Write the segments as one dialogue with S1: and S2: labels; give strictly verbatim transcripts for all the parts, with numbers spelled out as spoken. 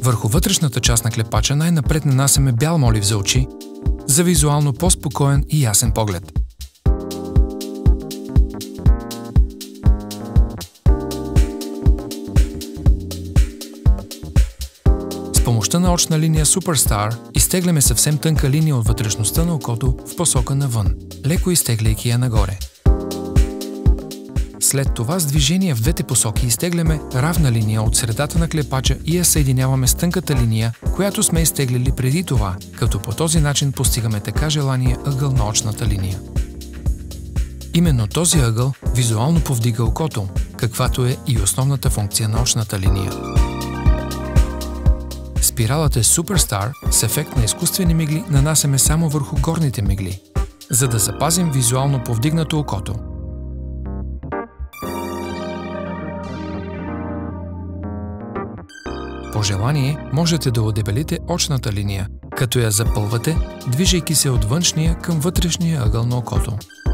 S1: Върху вътрешната част на клепача най-напред нанасяме бял молив за очи, за визуално по-спокоен и ясен поглед. С помощта на очна линия Superstar изтегляме съвсем тънка линия от вътрешността на окото в посока навън, леко изтегляйки я нагоре. След това с движение в двете посоки изтегляме равна линия от средата на клепача и я съединяваме с тънката линия, която сме изтеглили преди това, като по този начин постигаме така желания ъгъл на очната линия. Именно този ъгъл визуално повдига окото, каквато е и основната функция на очната линия. Спиралата Superstar с ефект на изкуствени мигли нанасяме само върху горните мигли, за да запазим визуално повдигнато окото. По желание можете да удебелите очната линия, като я запълвате, движейки се от външния към вътрешния ъгъл на окото.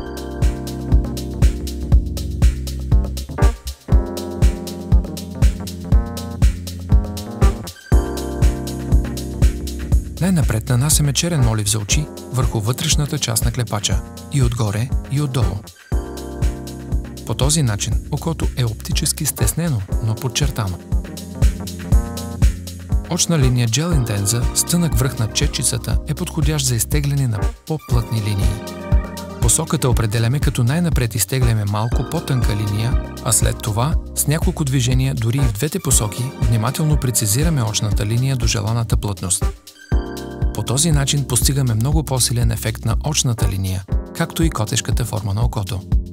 S1: Най-напред нанасяме черен молив за очи върху вътрешната част на клепача и отгоре и отдолу. По този начин окото е оптически стеснено, но подчертано. Очна линия Gel Intenza с тънък връх на четчицата е подходящ за изтегляне на по-плътни линии. Посоката определяме, като най-напред изтегляме малко по-тънка линия, а след това с няколко движения дори и в двете посоки внимателно прецизираме очната линия до желаната плътност. По този начин постигаме много по-силен ефект на очната линия, както и котешката форма на окото.